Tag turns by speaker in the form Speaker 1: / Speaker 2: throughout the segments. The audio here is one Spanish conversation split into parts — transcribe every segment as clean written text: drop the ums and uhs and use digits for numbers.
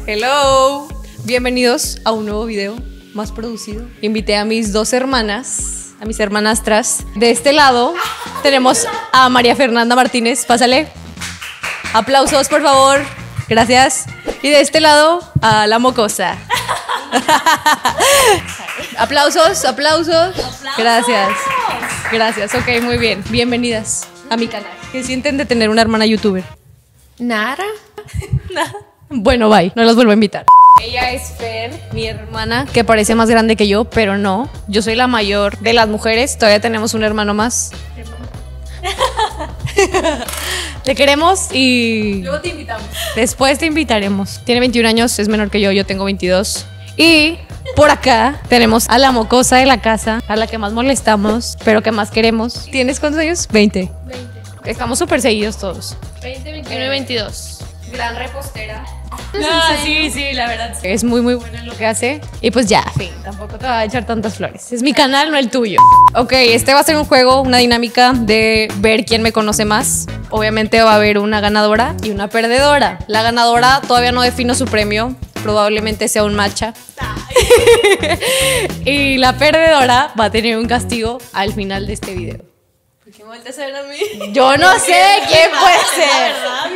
Speaker 1: Hello, bienvenidos a un nuevo video más producido. Invité a mis dos hermanas, a mis hermanastras. De este lado tenemos a María Fernanda Martínez, pásale. Aplausos, por favor, gracias. Y de este lado a la mocosa. Aplausos, aplausos. Gracias, gracias, ok, muy bien. Bienvenidas a mi canal. ¿Qué sienten de tener una hermana youtuber?
Speaker 2: Nada.
Speaker 1: Nada. Bueno, bye, no los vuelvo a invitar. Ella es Fer, mi hermana, que parece más grande que yo, pero no. Yo soy la mayor de las mujeres, todavía tenemos un hermano más. Te queremos y
Speaker 2: Luego te invitamos.
Speaker 1: después te invitaremos. Tiene 21 años, es menor que yo tengo 22. Y por acá tenemos a la mocosa de la casa, a la que más molestamos, pero que más queremos. ¿Tienes cuántos años? 20.
Speaker 2: 20.
Speaker 1: Estamos súper seguidos todos.
Speaker 2: 20, 21 y 22.
Speaker 1: Gran repostera.
Speaker 2: No, sí, la verdad.
Speaker 1: Es muy buena en lo que hace. Y pues ya, fin, tampoco te va a echar tantas flores. Es mi canal, no el tuyo. Ok, este va a ser un juego, una dinámica de ver quién me conoce más. Obviamente va a haber una ganadora y una perdedora. La ganadora todavía no defino su premio. Probablemente sea un matcha. Y la perdedora va a tener un castigo al final de este video.
Speaker 2: ¿Por qué me volteas a ver a mí?
Speaker 1: Yo no sé quién puede ser.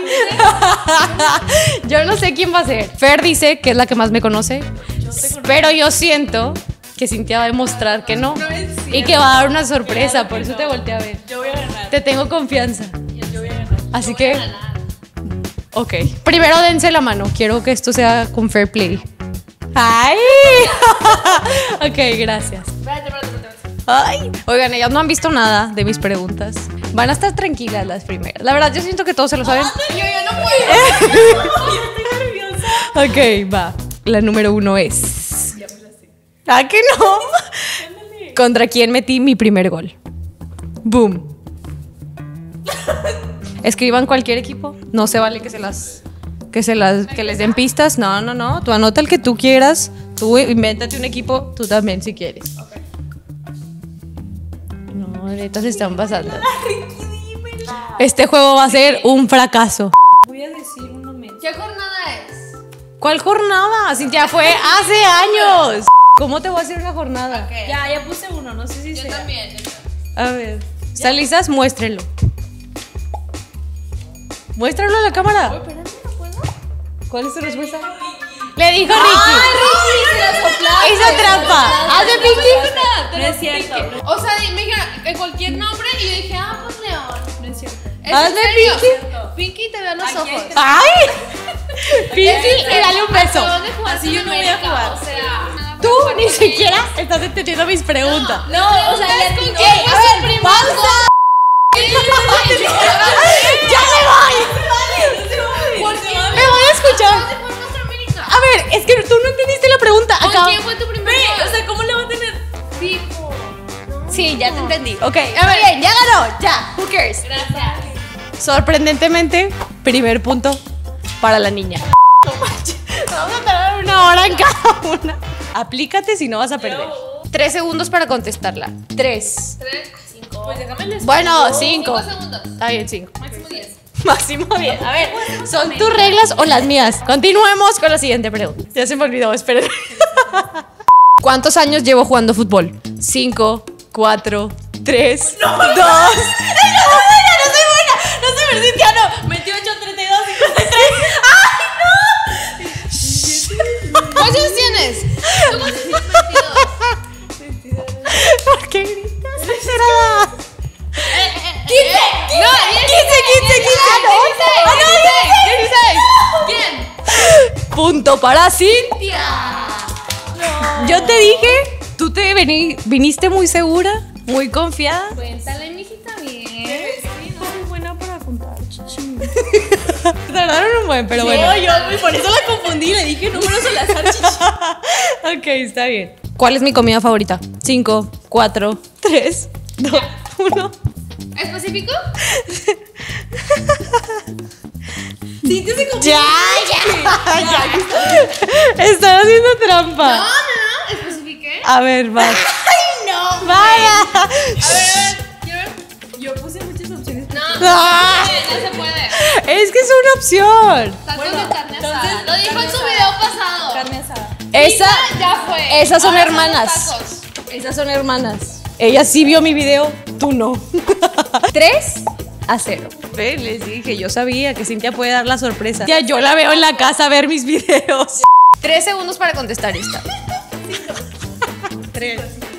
Speaker 1: Yo no sé quién va a ser. Fer dice que es la que más me conoce, pero yo siento que Cintia va a demostrar que no.
Speaker 2: No es cierto.
Speaker 1: Y que va a dar una sorpresa, por eso te volteé a ver.
Speaker 2: Yo voy a ganar.
Speaker 1: Te tengo confianza.
Speaker 2: Yo voy a ganar.
Speaker 1: Así que, ok. Primero dense la mano. Quiero que esto sea con fair play. ¡Ay! Ok, gracias.
Speaker 2: Espérate.
Speaker 1: Ay, oigan, ellas no han visto nada de mis preguntas. Van a estar tranquilas las primeras. La verdad, yo siento que todos se lo saben.
Speaker 2: Yo no puedo. Yo estoy nerviosa.
Speaker 1: Ok, va. La número 1 es...
Speaker 2: Ya me la sé.
Speaker 1: ¿Ah, que no? ¿Contra quién metí mi primer gol? Boom. Escriban cualquier equipo. No se vale que les den pistas. No. Tú anota el que tú quieras. Tú invéntate un equipo. Tú también, si quieres. No, ahorita se están pasando. Este juego va a ser un fracaso.
Speaker 2: Voy a decir uno menos.
Speaker 3: ¿Qué jornada es?
Speaker 1: ¿Cuál jornada? Cintia, fue hace años. ¿Cómo te voy a hacer una jornada?
Speaker 3: ¿Qué?
Speaker 2: Ya puse uno, no sé si
Speaker 3: Yo
Speaker 2: sea.
Speaker 3: también.
Speaker 1: A ver. ¿Están listas? Muéstrenlo. Muéstralo a la cámara.
Speaker 2: Espérame, ¿no puedo?
Speaker 1: ¿Cuál es tu respuesta? Le dijo Ricky. Hizo trampa. ¿Haz de Pinky?
Speaker 2: No es cierto.
Speaker 3: O sea, me dijeron en cualquier nombre y yo dije, pues León.
Speaker 2: No es cierto.
Speaker 3: ¿Es
Speaker 1: ¿Haz
Speaker 3: en
Speaker 1: de
Speaker 3: serio?
Speaker 1: Pinky?
Speaker 3: Pinky te veo los
Speaker 2: Aquí
Speaker 3: ojos.
Speaker 2: está.
Speaker 1: ¡Ay! Pinky y dale un beso.
Speaker 3: ¿Dónde jugaste
Speaker 2: Así yo
Speaker 3: en
Speaker 2: no voy a
Speaker 3: América?
Speaker 2: jugar.
Speaker 3: O sea,
Speaker 1: Tú ni siquiera estás entendiendo mis preguntas.
Speaker 2: No, o sea, ya
Speaker 3: ¿con
Speaker 2: no.
Speaker 3: quién fue su primer
Speaker 1: ¡Pausa! ¡Ya me voy!
Speaker 2: ¿Por qué?
Speaker 1: ¡Me voy a escuchar!
Speaker 3: ¿Dónde fue contra América?
Speaker 1: A ver, es que tú no entendiste la pregunta.
Speaker 3: ¿Con
Speaker 1: Acabo-
Speaker 3: quién fue tu primer
Speaker 2: Ve,
Speaker 3: gol?
Speaker 2: o sea, ¿cómo le va a tener?
Speaker 3: Tipo.
Speaker 1: Sí, ya te entendí. Ok, a ver, bien, ya ganó. Ya, who cares?
Speaker 3: Gracias.
Speaker 1: Sorprendentemente, primer punto para la niña. Vamos a tardar 1 hora en cada una. Aplícate si no vas a perder. 3 segundos para contestarla. 3.
Speaker 3: 3, 5.
Speaker 2: Pues déjame les.
Speaker 1: Bueno, 5.
Speaker 3: 5 segundos.
Speaker 1: Está bien, 5.
Speaker 3: Máximo 10.
Speaker 1: Máximo 10. A ver, ¿son tus reglas o las mías? Continuemos con la siguiente pregunta. Ya se me olvidó, esperen. ¿Cuántos años llevo jugando fútbol? 5, 4, 3, 2.
Speaker 2: No soy Cintia, no. 28, 32, 53.
Speaker 3: ¿Cuántos años tienes? ¿Tú cuántos tienes? 22.
Speaker 1: ¿Por qué gritas? Exagerada.
Speaker 3: 15. No, 16. ¿Quién?
Speaker 1: Punto para Cintia. Yo te dije, tú te viniste muy segura, muy confiada.
Speaker 3: Cuéntale, mijita, bien.
Speaker 2: Soy buena para contar, chichi.
Speaker 1: Tardaron un buen, pero bueno.
Speaker 2: No, yo por eso la confundí, le dije números al azar, chichi.
Speaker 1: Ok, está bien. ¿Cuál es mi comida favorita? 5, 4, 3, 2, 1.
Speaker 3: ¿Específico?
Speaker 2: Cintia se confundió.
Speaker 1: Ya. Están haciendo trampa.
Speaker 3: No. ¿Especifiqué?
Speaker 1: A ver, vas.
Speaker 2: Ay, no.
Speaker 1: Vaya.
Speaker 3: A ver, quiero ver.
Speaker 2: Yo puse muchas opciones.
Speaker 3: No,
Speaker 1: Ah.
Speaker 3: no se puede.
Speaker 1: Es que es una opción.
Speaker 3: Tacos
Speaker 2: Bueno,
Speaker 3: de carne asada.
Speaker 2: entonces,
Speaker 3: Lo dijo en su
Speaker 2: carne
Speaker 3: video
Speaker 2: carne asada.
Speaker 1: Esa,
Speaker 3: Ya fue.
Speaker 1: esas son
Speaker 3: Ahora
Speaker 1: hermanas.
Speaker 3: los tacos.
Speaker 1: Esas son hermanas. Ella sí vio mi video, tú no. 3-0. Ve, les dije, yo sabía que Cintia puede dar la sorpresa. Ya yo la veo en la casa a ver mis videos. 3 segundos para contestar esta. 3.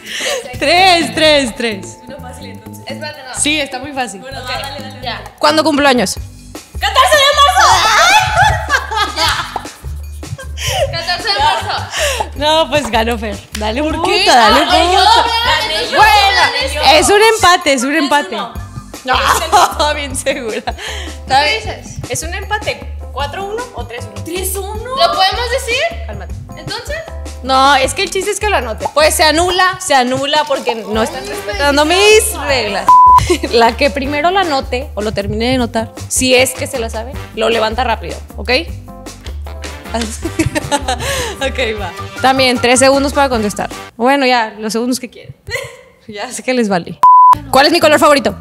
Speaker 2: Uno fácil entonces.
Speaker 3: Espérate, no.
Speaker 1: Sí, está muy fácil.
Speaker 2: Bueno, dale.
Speaker 3: Ya.
Speaker 1: ¿Cuándo cumplo años?
Speaker 2: 14 de marzo.
Speaker 3: 14 de marzo.
Speaker 1: No, pues ganó Fer. Dale
Speaker 3: ¿Qué?
Speaker 1: burbuta, dale
Speaker 3: Ay, yo,
Speaker 1: burbuta.
Speaker 3: gané yo,
Speaker 1: Bueno,
Speaker 3: gané yo.
Speaker 1: es un empate, es un empate.
Speaker 2: uno.
Speaker 1: No, bien segura.
Speaker 3: ¿Qué dices?
Speaker 1: ¿Es un empate? ¿4-1 o 3-1?
Speaker 2: 3-1.
Speaker 3: ¿Lo podemos decir?
Speaker 1: Cálmate.
Speaker 3: Entonces.
Speaker 1: No, es que el chiste es que lo anote. Pues se anula porque no están respetando mis reglas. La que primero la anote o lo termine de notar, si es que se la sabe, lo levanta rápido, ¿ok? Ok, va. También 3 segundos para contestar. Bueno, ya, los segundos que quieran. Ya sé que les vale. ¿Cuál es mi color favorito?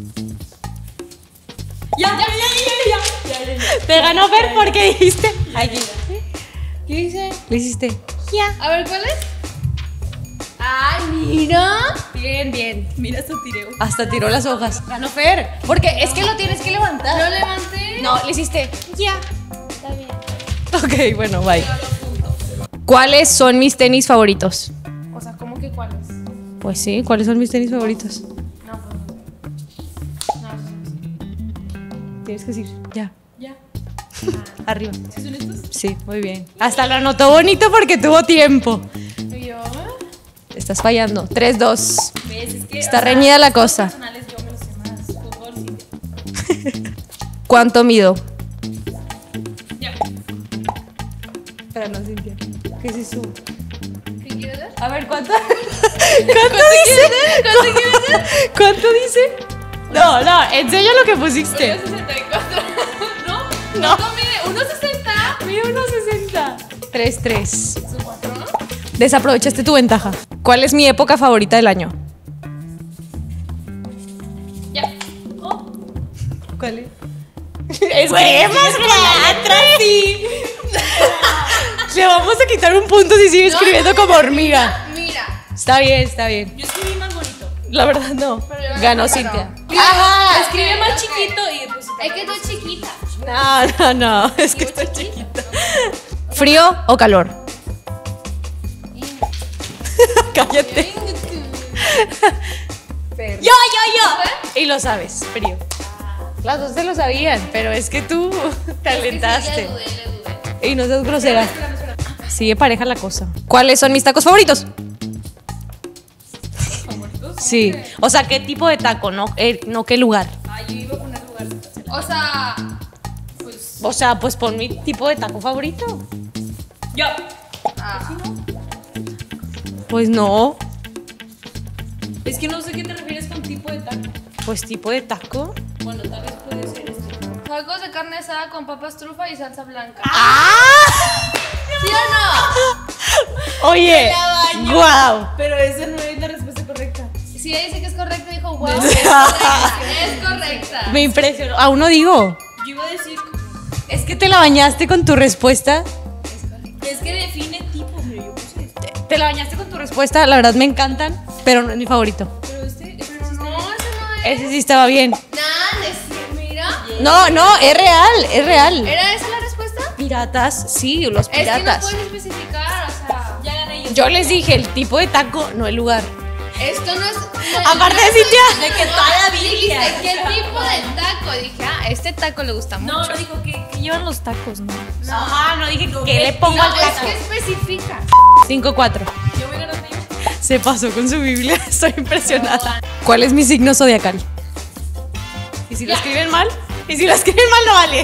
Speaker 2: Ya.
Speaker 1: Te ganó Fer porque dijiste. Aquí.
Speaker 3: ¿Qué dice?
Speaker 1: Le hiciste.
Speaker 3: A ver, ¿cuál es? Ay, mira.
Speaker 1: Bien.
Speaker 2: Mira su tireo.
Speaker 1: Hasta tiró las hojas. Ganó Fer. Porque es que lo tienes que levantar.
Speaker 3: Lo levanté.
Speaker 1: No, le hiciste.
Speaker 3: Está bien.
Speaker 1: Ok, bueno, bye. ¿Cuáles son mis tenis favoritos?
Speaker 3: O sea, ¿cómo que cuál es?
Speaker 1: Pues sí, ¿cuáles son mis tenis favoritos?
Speaker 3: No, pues no.
Speaker 1: Tienes que decir. Ya.
Speaker 2: Ya.
Speaker 1: Arriba.
Speaker 2: ¿Sí son estos?
Speaker 1: Sí, muy bien. Hasta lo anotó bonito porque tuvo tiempo.
Speaker 3: ¿Y yo?
Speaker 1: Estás fallando. 3-2.
Speaker 2: ¿Ves? Es que,
Speaker 1: Está reñida la cosa.
Speaker 2: personales yo me los sé más. Fútbol, sí.
Speaker 1: ¿Cuánto mido?
Speaker 2: Ya.
Speaker 1: Espera, no, Cintia. ¿Qué es eso?
Speaker 3: ¿Qué quieres ver?
Speaker 1: A ver, ¿cuánto? ¿Cuánto dice? ¿Cuánto dice? No, enseña lo que pusiste.
Speaker 3: 1.64. ¿No?
Speaker 1: No.
Speaker 3: ¿Cuánto mide? ¿1.60?
Speaker 1: Mira, 1.60. 3-3.
Speaker 3: ¿Su 4?
Speaker 1: Desaprovechaste tu ventaja. ¿Cuál es mi época favorita del año?
Speaker 3: Ya.
Speaker 1: ¿Cuál es? Escribe más atrás, sí. Le vamos a quitar un punto si sigue escribiendo como hormiga.
Speaker 3: Mira.
Speaker 1: Está bien.
Speaker 2: Yo escribí más bonito.
Speaker 1: La verdad no.
Speaker 3: Pero yo
Speaker 1: Ganó
Speaker 3: no.
Speaker 1: Cintia.
Speaker 3: Ajá.
Speaker 2: Escribe más
Speaker 3: ok.
Speaker 2: chiquito y pues.
Speaker 3: Es que estoy chiquita.
Speaker 1: No. Es que estoy chiquita. ¿Frío o calor? Cállate.
Speaker 2: Yo.
Speaker 1: Y lo sabes, frío. Las dos se lo sabían, pero es que tú te alentaste.
Speaker 3: Le dudé.
Speaker 1: Y no seas grosera. Sigue pareja la cosa. ¿Cuáles son mis tacos favoritos? Sí. O sea, ¿qué tipo de taco? No qué lugar.
Speaker 2: Ay, yo iba a poner lugar.
Speaker 3: O sea,
Speaker 1: O sea, pues pon mi tipo de taco favorito.
Speaker 2: Yo.
Speaker 1: Pues no.
Speaker 2: Es que no sé qué te refieres con tipo de taco.
Speaker 1: Pues tipo de taco.
Speaker 2: Bueno, tal vez puede ser este.
Speaker 3: tacos de carne asada con papas trufa y salsa blanca.
Speaker 1: ¡Ah!
Speaker 3: ¿Sí o no?
Speaker 1: Oye, wow.
Speaker 2: Pero esa no es la respuesta correcta.
Speaker 3: Si ella dice que es correcta, dijo, wow, es correcta. Es correcta.
Speaker 1: Me impresionó. Aún no digo.
Speaker 2: Yo iba a decir.
Speaker 1: Es que te la bañaste con tu respuesta.
Speaker 2: Es que define tipo, pero yo puse este.
Speaker 1: Te la bañaste con tu respuesta. La verdad me encantan, pero no es mi favorito.
Speaker 2: Pero este
Speaker 3: No, ese no es.
Speaker 1: Ese sí estaba bien.
Speaker 3: Nada, mira.
Speaker 1: No, es real.
Speaker 3: ¿Era esa la respuesta?
Speaker 1: Piratas, sí, los
Speaker 3: Es que no
Speaker 1: piratas.
Speaker 3: puedes especificar, o sea.
Speaker 2: Ya gané yo.
Speaker 1: Yo les dije el tipo de taco, no el lugar.
Speaker 3: Esto no es.
Speaker 1: Aparte de Cintia.
Speaker 2: De que toda la
Speaker 3: Dijiste,
Speaker 2: Biblia.
Speaker 3: ¿qué tipo de taco? Dije, este taco le gusta mucho.
Speaker 2: No, no dijo que llevan los tacos, no.
Speaker 1: Ajá, no dije que le pongo
Speaker 3: No,
Speaker 1: al
Speaker 3: es
Speaker 1: taco.
Speaker 3: que especifica.
Speaker 1: 5-4.
Speaker 2: Yo voy ganando yo.
Speaker 1: Se pasó con su Biblia, estoy impresionada. ¿Cuál es mi signo zodiacal? ¿Y si lo escriben mal? ¿Y si lo escriben mal no vale?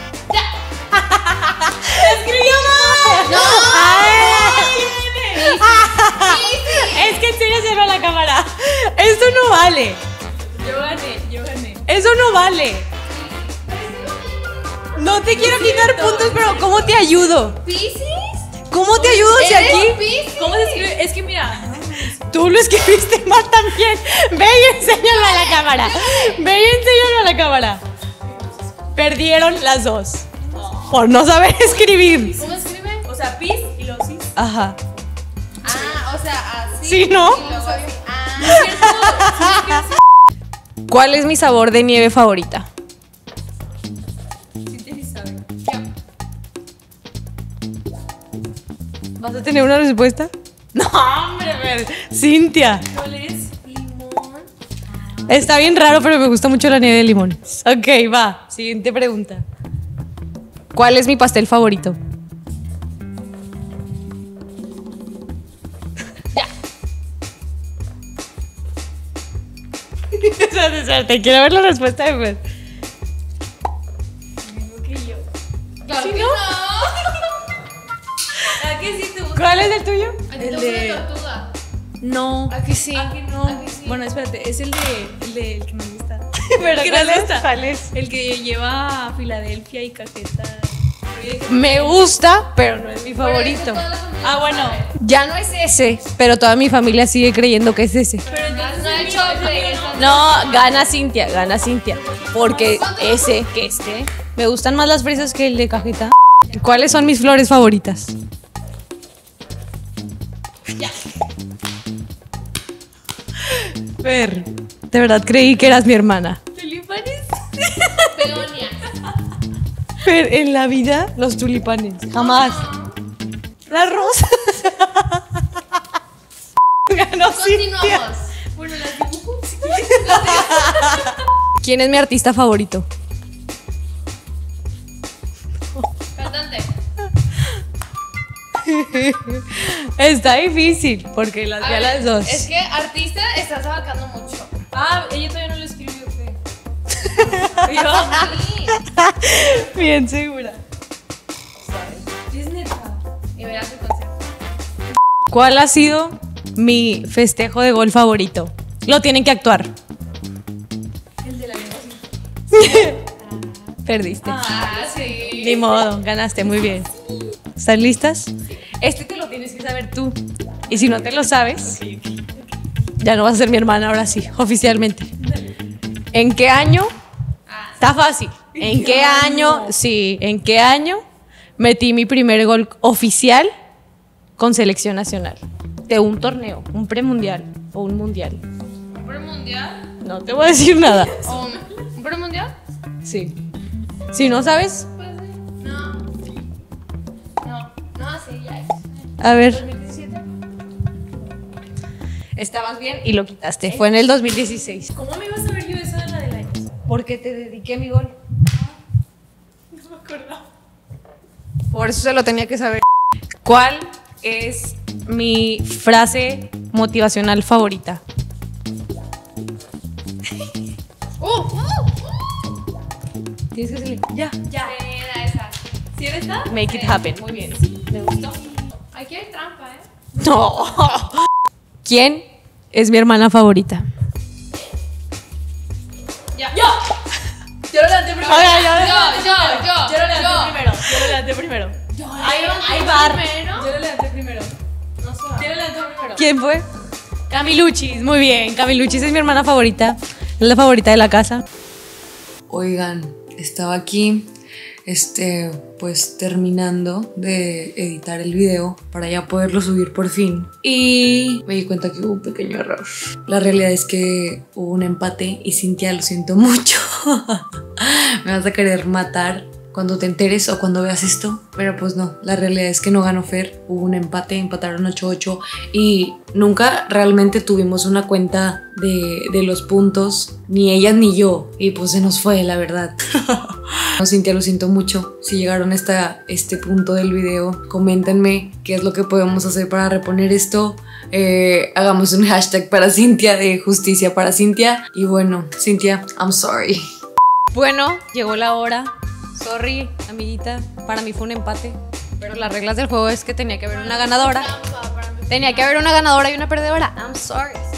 Speaker 1: ¡Escribió mal!
Speaker 3: ¡No!
Speaker 1: Es que enséñaselo a la cámara. Eso no vale.
Speaker 2: Yo gané.
Speaker 1: Eso no vale. No te quiero quitar puntos, pero ¿cómo te ayudo?
Speaker 3: ¿Piscis?
Speaker 1: ¿Cómo te ayudo si
Speaker 3: ¿Eres
Speaker 1: aquí
Speaker 3: Piscis?
Speaker 2: ¿Cómo se escribe? Es que mira.
Speaker 1: tú lo escribiste mal también? Ve y enséñalo a la cámara. Ve y enséñalo a la cámara. Perdieron las dos por no saber escribir.
Speaker 3: ¿Cómo escribe?
Speaker 2: O sea, pis y
Speaker 1: Ajá.
Speaker 3: Ah, o sea, así.
Speaker 1: Sí, ¿no?
Speaker 3: Y luego así. Ah,
Speaker 1: ¿Cuál es mi sabor de nieve favorita? ¿Vas a tener una respuesta? No, hombre, Cintia.
Speaker 3: ¿cuál es? Limón.
Speaker 1: Está bien raro, pero me gusta mucho la nieve de limón. Ok, va. Siguiente pregunta. ¿Cuál es mi pastel favorito? Espérate, quiero ver la respuesta de Fer.
Speaker 3: Claro que no. ¿A qué sí te gusta?
Speaker 1: ¿Cuál es el tuyo?
Speaker 3: ¿A ti te
Speaker 2: El
Speaker 3: gusta
Speaker 2: de-
Speaker 3: la tortuga?
Speaker 2: No.
Speaker 3: ¿A que sí?
Speaker 2: ¿A que no?
Speaker 3: ¿A que sí?
Speaker 2: Bueno, espérate, es el el que me gusta.
Speaker 1: ¿Pero
Speaker 2: ¿Qué
Speaker 1: cuál
Speaker 2: te
Speaker 1: es?
Speaker 2: gusta?
Speaker 1: ¿Cuál es?
Speaker 2: El que lleva Filadelfia y cajeta.
Speaker 1: Me gusta, pero no es mi favorito.
Speaker 3: Toda la familia
Speaker 2: Ah, bueno.
Speaker 3: sabe.
Speaker 1: Ya no es ese, pero toda mi familia sigue creyendo que es ese.
Speaker 2: Pero entonces
Speaker 3: No
Speaker 2: el
Speaker 3: hay
Speaker 2: mío,
Speaker 3: chocolate.
Speaker 1: No, gana Cintia. Porque ese, que este, me gustan más las fresas que el de cajeta. ¿Cuáles son mis flores favoritas? Fer, de verdad creí que eras mi hermana.
Speaker 2: tulipanes.
Speaker 3: Peonia.
Speaker 1: Fer, en la vida, los tulipanes. Jamás. Las rosas. Ganó Cintia.
Speaker 3: Continuamos.
Speaker 2: Bueno, las dibujo. Si
Speaker 1: ¿Quién es mi artista favorito?
Speaker 3: Cantante.
Speaker 1: Está difícil, porque las vi a las dos.
Speaker 3: Es que artista estás abarcando mucho.
Speaker 2: Ah, ella todavía no lo escribió, ¿qué?
Speaker 3: Sí.
Speaker 1: Bien segura.
Speaker 2: Es neta.
Speaker 3: Y verás el concierto.
Speaker 1: ¿Cuál ha sido mi festejo de gol favorito? Lo tienen que actuar.
Speaker 2: El de la vida.
Speaker 1: Perdiste.
Speaker 3: Ah, sí.
Speaker 1: Ni modo, ganaste, muy bien. ¿Están listas? Este te lo tienes que saber tú. Y si no te lo sabes, ya no vas a ser mi hermana ahora sí, oficialmente. ¿En qué año? Está fácil. ¿En qué año? Sí, ¿en qué año metí mi primer gol oficial con selección nacional? De un torneo, un premundial o un mundial.
Speaker 3: ¿Un premundial?
Speaker 1: No te voy a decir nada.
Speaker 3: ¿O un premundial?
Speaker 1: Sí. Si no sabes,
Speaker 3: Pues sí. No. No, sí, ya es.
Speaker 1: a ver.
Speaker 3: 2017.
Speaker 1: Estabas bien y lo quitaste. Fue en el 2016.
Speaker 2: ¿Cómo me ibas a ver yo esa en la del año?
Speaker 1: Porque te dediqué mi gol.
Speaker 2: No me acordaba.
Speaker 1: Por eso se lo tenía que saber. ¿Cuál es mi frase motivacional favorita? Tienes que salir. Ya.
Speaker 2: Ya.
Speaker 3: Sí, era esa.
Speaker 2: ¿Sí era esta?
Speaker 1: Make it happen. Muy bien. Me gustó.
Speaker 3: Aquí hay trampa, ¿eh?
Speaker 1: No. ¿Quién es mi hermana favorita?
Speaker 3: Ya.
Speaker 2: ¡Yo! Yo lo levanté primero.
Speaker 3: Yo.
Speaker 2: Yo lo levanté primero. Yo lo levanté primero.
Speaker 3: Hay bar.
Speaker 2: Yo lo levanté primero.
Speaker 3: No sé.
Speaker 2: Yo lo levanté primero.
Speaker 1: ¿Quién fue? Camiluchis. Muy bien. Camiluchis es mi hermana favorita. Es la favorita de la casa.
Speaker 4: Oigan, estaba aquí, pues terminando de editar el video para ya poderlo subir por fin. Y me di cuenta que hubo un pequeño error. La realidad es que hubo un empate y Cintia, lo siento mucho. Me vas a querer matar cuando te enteres o cuando veas esto. Pero pues no, la realidad es que no ganó Fer. Hubo un empate, empataron 8-8 y nunca realmente tuvimos una cuenta de los puntos, ni ellas ni yo, y pues se nos fue, la verdad. No, Cintia, lo siento mucho. Si llegaron hasta este punto del video, coméntenme qué es lo que podemos hacer para reponer esto. Hagamos un hashtag para Cintia, de justicia para Cintia. Y bueno, Cintia, I'm sorry.
Speaker 1: Bueno, llegó la hora. Sorry, amiguita. Para mí fue un empate. Pero las reglas del juego es que tenía que haber una ganadora.
Speaker 3: Trampa para mí.
Speaker 1: Tenía que haber una ganadora y una perdedora. I'm sorry.